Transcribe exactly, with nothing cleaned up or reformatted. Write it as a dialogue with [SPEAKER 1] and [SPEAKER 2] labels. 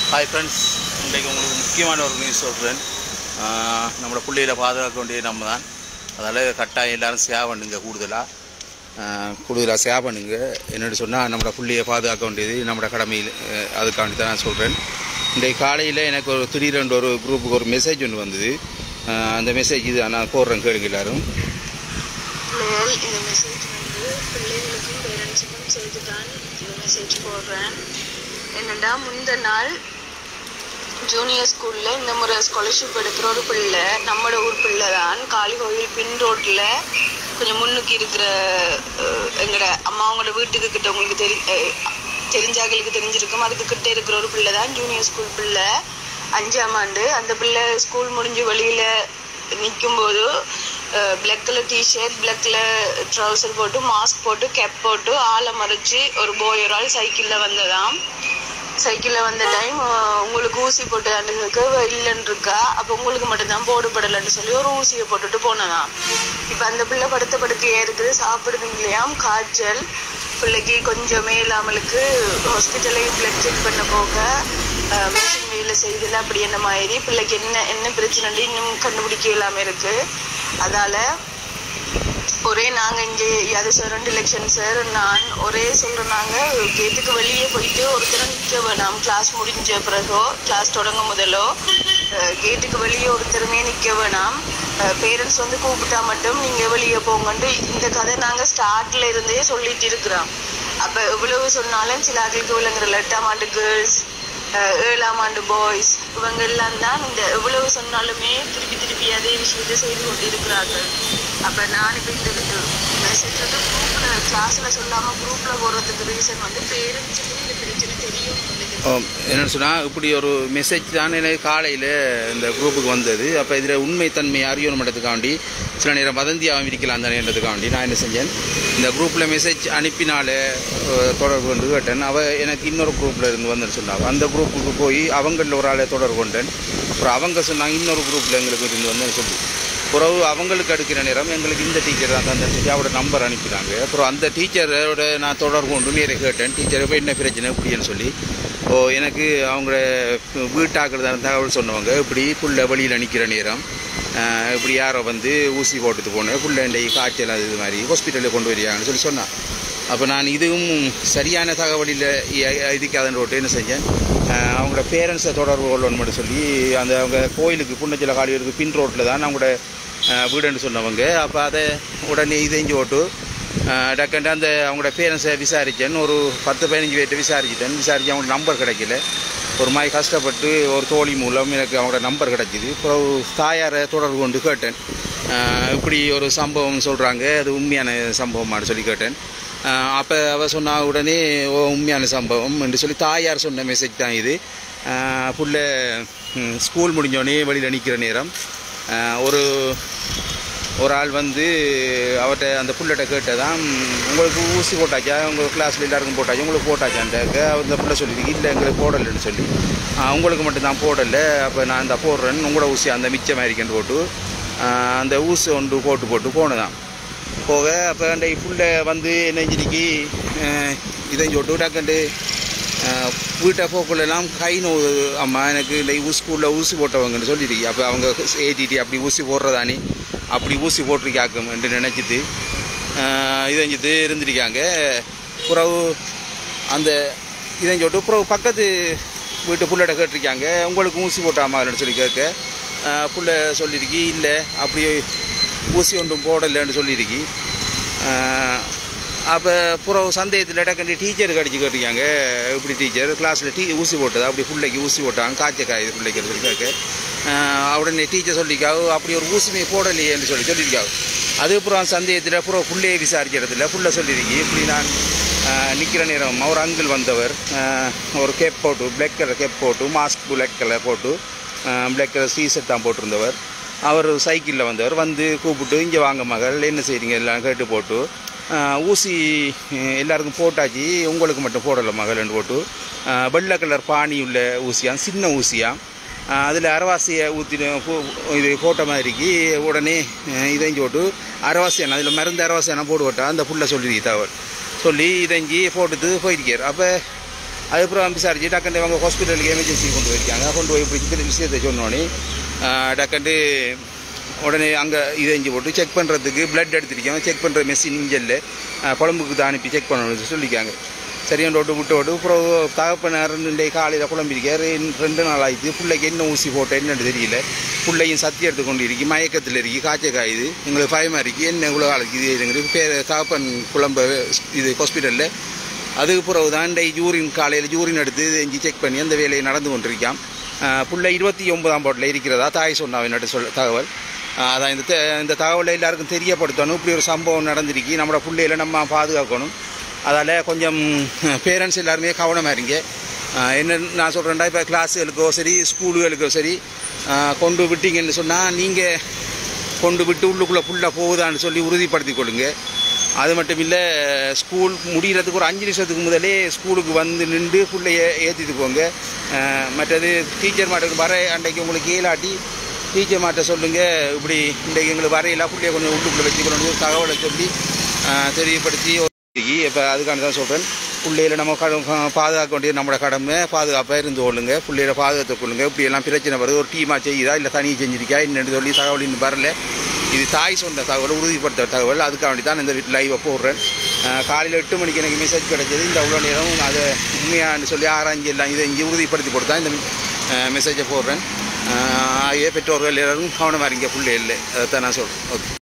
[SPEAKER 1] Hi friends, இன்றைக்கு உங்களுக்கு முக்கியமான ஒரு நியூஸ் சொல்கிறேன். நம்மளோட பிள்ளைகளை பாதுகாக்க வேண்டியது நம்ம தான். அதால் கட்டாயம் எல்லோரும் சேவ் பண்ணுங்க, கூடுதலாக கூடுதலாக சேவ் பண்ணுங்க. என்னென்னு சொன்னால் நம்மளோட பிள்ளையை பாதுகாக்க வேண்டியது நம்மளோட கடமையில். அதுக்காண்டி தான் நான் சொல்கிறேன். இன்றைக்கு காலையில் எனக்கு ஒரு திடீரென்று ஒரு குரூப்புக்கு ஒரு மெசேஜ் ஒன்று வந்தது. அந்த மெசேஜ் இது நான் போடுறேன், கேளுங்க எல்லாரும்.
[SPEAKER 2] இந்த மெசேஜ் வந்து பிள்ளைகளுக்கும் பேரண்ட்ஸுக்கும் சேர்த்து தான் இந்த மெசேஜ் போடுறேன். என்னடா, முந்த நாள் ஜூனியர் ஸ்கூலில் இந்த முறை ஸ்காலர்ஷிப் எடுக்கிற ஒரு பிள்ளை, நம்மளோட ஊர் பிள்ளை தான், காளிகோயில் பின் ரோட்டில் கொஞ்சம் முன்னுக்கு இருக்கிற எங்களோட அம்மா அவங்களோட வீட்டுக்கு கிட்ட உங்களுக்கு தெரி தெரிஞ்சாக்களுக்கு தெரிஞ்சிருக்கும், அதுக்கு கிட்ட இருக்கிற ஒரு பிள்ளை தான் ஜூனியர் ஸ்கூல் பிள்ளை, அஞ்சாம் ஆண்டு. அந்த பிள்ளை ஸ்கூல் முடிஞ்சு வெளியில் நிற்கும்போது black colour T-shirt, black colour trouser போட்டு, மாஸ்க் போட்டு, கேப் போட்டு, ஆளை மறைச்சி ஒரு போய் ஒரு ஆள் சைக்கிளில் வந்ததாம். சைக்கிளில் வந்த டைம் உங்களுக்கு ஊசி போட்டுதாண்டுக்கு இல்லைன்னு இருக்கா, அப்போ உங்களுக்கு மட்டும்தான் போடுபடலைன்னு சொல்லி ஒரு ஊசியை போட்டுட்டு போனதாம். இப்போ அந்த பிள்ளை படுத்த படுக்கையே இருக்குது, சாப்பிடுது இல்லையாம், காய்ச்சல். பிள்ளைக்கு கொஞ்சமே இல்லாமலுக்கு ஹாஸ்பிட்டலையும் பிளட் செக் பண்ண போக மிஷின் வேலை செய்தல அப்படி என்ன மாதிரி பிள்ளைக்கு என்ன என்ன பிரச்சனை இன்னும் கண்டுபிடிக்க இல்லாமல் இருக்கு. அதால ஒரே நாங்கள் இங்கே அது சார் ரெண்டு எலெக்ஷன் சார் நான் ஒரே சொல்கிறோம், நாங்கள் கேட்டுக்கு வெளியே போயிட்டு ஒருத்தர் நிற்க வேணாம். கிளாஸ் முடிஞ்ச பிறகோ கிளாஸ் தொடங்க முதலோ கேட்டுக்கு வெளியே ஒருத்தருமே நிற்க வேணாம். பேரண்ட்ஸ் வந்து கூப்பிட்டா மட்டும் நீங்கள் வெளியே போங்கன்ட்டு இந்த கதை நாங்கள் ஸ்டார்ட்ல இருந்தே சொல்லிட்டு இருக்கிறோம். அப்போ எவ்வளவு சொன்னாலும் சில ஆட்களுக்கு விளங்குறல, எட்டாம் ஆண்டு கேர்ள்ஸ், ஏழாம் ஆண்டு பாய்ஸ், இவங்க எல்லாம் தான் இந்த எவ்வளவு சொன்னாலுமே திருப்பி திருப்பி அதே விஷயத்தை செய்து கொண்டு இருக்கிறார்கள். அப்போ நான் இப்போ இந்த மெசேஜ் வந்து குரூப்பில் கிளாஸில் சொல்லாமல் குரூப்பில் போடுறதுக்கு ரீசன் வந்து பேரண்ட்ஸுக்கும் இந்த பிரச்சனை தெரியும்.
[SPEAKER 1] என்னென்னு சொன்னால், இப்படி ஒரு மெசேஜ் தான் எனக்கு காலையில் இந்த குரூப்புக்கு வந்தது. அப்போ இதில் உண்மைத்தன்மை அறியணும் பண்ணுறதுக்காண்டி, சில நேரம் வதந்தியாகவும் இருக்கலாம் தானேன்றதுக்காண்டி நான் என்ன செஞ்சேன், இந்த குரூப்பில் மெசேஜ் அனுப்பினால தொடர்பு கொண்டு கேட்டேன். அவள் எனக்கு இன்னொரு குரூப்பில் இருந்து வந்துன்னு சொன்னாங்க. அந்த குரூப்புக்கு போய் அவங்களில் ஒரு ஆளை தொடர்பு கொண்டேன். அப்புறம் அவங்க சொன்னாங்க இன்னொரு குரூப்பில் எங்களுக்கு இருந்து வந்தேன்னு சொல்லி. பிறகு அவங்களுக்கு எடுக்கிற நேரம் எங்களுக்கு இந்த டீச்சர் தான் தந்தேன்னு சொல்லி அவரோட நம்பர் அனுப்பினாங்க. அப்புறம் அந்த டீச்சரோட நான் தொடர்பு கொண்டு நேரே கேட்டேன், டீச்சர் இப்போ என்ன பிரச்சனை இப்படின்னு சொல்லி. ஓ, எனக்கு அவங்கள வீட்டாக்குறதான தகவல் சொன்னவங்க, இப்படி புள்ள வழியில் நிற்கிற நேரம் இப்படி யாரோ வந்து ஊசி போட்டுட்டு போனேன், புள்ள இன்றைக்கு காய்ச்சல் அது இது மாதிரி ஹாஸ்பிட்டலில் கொண்டு வரியாங்கன்னு சொல்லி சொன்னான். அப்போ நான் இதுவும் சரியான தகவலில் இதுக்காதன்னு போட்டு என்ன செஞ்சேன், அவங்களோட பேரண்ட்ஸை தொடர்பு கொள்ளணும் மட்டும் சொல்லி அந்த அவங்க கோயிலுக்கு புண்ணச்சில காலியூருக்கு பின் ரோட்டில் தான் அவங்களோட வீடுன்னு சொன்னவங்க. அப்போ அதை உடனே இதைஞ்சு போட்டு டக்குண்டு அந்த அவங்களோட பேரண்ட்ஸை விசாரித்தேன். ஒரு பத்து பதினஞ்சு பேர்கிட்ட விசாரிச்சிட்டேன். விசாரித்து அவங்களோட நம்பர் கிடைக்கல. ஒரு மாதிரி கஷ்டப்பட்டு ஒரு தோழி மூலம் எனக்கு அவங்களோட நம்பர் கிடைச்சிது. அப்புறம் தாயாரை தொடர்பு கொண்டு கேட்டேன், இப்படி ஒரு சம்பவம் சொல்கிறாங்க, அது உண்மையான சம்பவமானு சொல்லி கேட்டேன். அப்போ அவள் சொன்னா உடனே ஓ உண்மையான சம்பவம் என்று சொல்லி தாயார் சொன்ன மெசேஜ் தான் இது. புள்ள ஸ்கூல் முடிஞ்சோடனே வெளியில் நிற்கிற நேரம் ஒரு ஒரு ஆள் வந்து அவர்கிட்ட அந்த புள்ளிட்ட கேட்டதான், உங்களுக்கு ஊசி போட்டாச்சா, உங்கள் கிளாஸில் எல்லாருக்கும் போட்டாச்சா, உங்களுக்கு போட்டாச்சான்ட்டாக்க அந்த புள்ள சொல்லியிருக்கு, இல்லை எங்களுக்கு போடலைன்னு சொல்லி. உங்களுக்கு மட்டும்தான் போடலை, அப்போ நான் இந்த போடுறேன், உங்களோட ஊசி அந்த மிச்சம் இருக்கேன்னு போட்டு அந்த ஊசி ஒன்று போட்டு போட்டு போனதான் போக. அப்போ அந்த புள்ளை வந்து என்ன இன்றைக்கி இதை சொல்லிட்டு டக்குண்டு வீட்டை போக்குள்ளெல்லாம் கை நோவு, அம்மா எனக்கு இந்த ஸ்கூலில் ஊசி போட்டவங்கன்னு சொல்லியிருக்கு. அப்போ அவங்க ஏடிடி அப்படி ஊசி போடுறதானே, அப்படி ஊசி போட்டிருக்காக்கும் என்று நினச்சிட்டு இதஞ்சிட்டு இருந்துருக்காங்க. புறவு அந்த இதஞ்சு சொல்லிட்டு புறவு பக்கத்து வீட்டு புள்ளைகிட்ட கேட்டிருக்காங்க, உங்களுக்கு ஊசி போட்டாமான்னு சொல்லி கேட்க புள்ள சொல்லியிருக்கி, இல்லை அப்படி ஊசி ஒன்றும் போடலைன்னு சொல்லியிருக்கி. அப்போ புறவு சந்தேகத்தில் டக்குண்டு டீச்சர் கடிச்சு கேட்டிருக்காங்க, இப்படி டீச்சர் கிளாஸில் டீ ஊசி போட்டதா, அப்படி பிள்ளைக்கு ஊசி போட்டாங்க, காய்ச்சல் காயுது பிள்ளைக்கு சொல்லி கேட்க உடனே டீச்சர் சொல்லியிருக்காவு, அப்படி ஒரு ஊசிமே போடலையேன்னு சொல்லி சொல்லியிருக்காவு. அதுக்கப்புறம் சந்தேகத்தில் புற பிள்ளையை விசாரிக்கிறதுல புள்ள சொல்லியிருக்கி, இப்படி நான் நிற்கிற நேரம் அவர் அங்கிள் வந்தவர் ஒரு கேப் போட்டு, பிளாக் கலர் கேப் போட்டு, மாஸ்க் பிளாக் கலர் போட்டு, பிளாக் கலர் டீஷர்ட் தான் போட்டிருந்தவர். அவர் சைக்கிளில் வந்தவர் வந்து கூப்பிட்டு, இங்கே வாங்க மகள் என்ன செய்றீங்க எல்லாம் கேட்டு போட்டு, ஊசி எல்லாருக்கும் போட்டாச்சு, உங்களுக்கு மட்டும் போடலை மகள்னு போட்டு வெள்ளை கலர் பானி உள்ள ஊசியாம், சின்ன ஊசியாம், அதில் அரவாசியை ஊற்றின இது போட்ட மாதிரிக்கு உடனே இதைஞ்சு போட்டு அரவாசியான அதில் மருந்து அரவாசியான போட்டு போட்டால் அந்த புள்ள சொல்லியிருக்கு தகவல் சொல்லி இதஞ்சி போட்டுட்டு போயிருக்கார். அப்போ அதுக்கப்புறம் விசாரிச்சு டக்குண்டு அவங்க ஹாஸ்பிட்டலுக்கு எமர்ஜென்சி கொண்டு போயிருக்காங்க. கொண்டு போய் இப்படி விஷயத்தை சொன்னோடனே டக்குண்டு உடனே அங்கே இதை இஞ்சி போட்டு செக் பண்ணுறதுக்கு பிளட் எடுத்துருக்காங்க. செக் பண்ணுற மெஷின் இஞ்சலில் குழம்புக்கு தான் அனுப்பி செக் பண்ணணும்னு சொல்லியிருக்காங்க. சரியான விட்டு விட்டு விட்டு அப்புறம் தகப்பனார் ரெண்டு காலையில் குழம்பிருக்காரு. ரெண்டு நாள் ஆயிடுச்சு. பிள்ளைக்கு என்ன ஊசி போட்டேன் என்னன்னு தெரியல. பிள்ளையும் சத்தி எடுத்து கொண்டு இருக்கு, மயக்கத்தில் இருக்கு, காய்ச்சல் காயுது. எங்களுக்கு பயமாக இருக்குது. என்ன இவ்வளோ காலத்துக்கு இது இதுங்கிறது பேர் தகப்பன் குழம்பு இது ஹாஸ்பிட்டலில். அதுக்கு பிறகு தான் இந்த யூரின் காலையில் யூரின் எடுத்து இஞ்சி செக் பண்ணி அந்த வேலையை நடந்து கொண்டிருக்கான். பிள்ளை இருபத்தி ஒன்பதாம் போட்டில் இருக்கிறதா தாய் சொன்னாவின் நட்டு சொல் தகவல். அதான் இந்த இந்த தகவலை எல்லாருக்கும் தெரியப்படுத்தணும். இப்படி ஒரு சம்பவம் நடந்திருக்கு, நம்மளோட பிள்ளையில நம்ம பாதுகாக்கணும். அதால் கொஞ்சம் பேரண்ட்ஸ் எல்லாருமே கவனமாக இருங்க. என்ன நான் சொல்கிறேன்டா, இப்போ கிளாஸுகளுக்கோ சரி ஸ்கூலுகளுக்கோ சரி கொண்டு விட்டீங்கன்னு சொன்னால் நீங்கள் கொண்டு விட்டு உள்ளுக்குள்ளே ஃபுல்லாக போகுதான்னு சொல்லி உறுதிப்படுத்தி கொள்ளுங்க. அது மட்டும் இல்லை, ஸ்கூல் முடிகிறதுக்கு ஒரு அஞ்சு நிமிஷத்துக்கு முதலே ஸ்கூலுக்கு வந்து நின்று பிள்ளைய ஏற்றிட்டு போங்க. மற்றது டீச்சர் மாட்டுக்கு வர அன்றைக்கு உங்களுக்கு ஏலாட்டி டீச்சர் மாட்ட சொல்லுங்கள், இப்படி இன்றைக்கு எங்களுக்கு வரையில பிள்ளைய கொஞ்சம் உள்ளுக்குள்ளே வச்சுக்கணும் தகவலை சொல்லி தெரியப்படுத்தி. இப்போ அதுக்கான தான் சொல்கிறேன், பிள்ளைகளை நம்ம கட பாதுகாக்க வேண்டியது நம்மளோட கடமை. பாதுகாப்பாக இருந்து கொள்ளுங்க, பிள்ளைகளை பாதுகாத்து கொள்ளுங்க. இப்படி எல்லாம் பிரச்சனை வருது, ஒரு டீமாக செய்யுதா இல்லை தனியாக செஞ்சிருக்கா என்னென்னு சொல்லி தகவல் இன்னும் வரல. இது தாய் சொன்ன தகவல், உறுதிப்படுத்த தகவல். அதுக்காக வேண்டி தான் இந்த லைவை போடுறேன். காலையில் எட்டு மணிக்கு எனக்கு மெசேஜ் கிடைச்சது. இந்த அவ்வளோ நேரம் அதை உண்மையான்னு சொல்லி ஆராய்ச்சி எல்லாம் இதை இங்கே உறுதிப்படுத்தி போட்டு தான் இந்த மெசேஜை போடுறேன். ஆகிய பெற்றோர்கள் எல்லாரும் கவனமாக இருங்க பிள்ளை இல்லை, அதை தான் நான் சொல்கிறேன். ஓகே.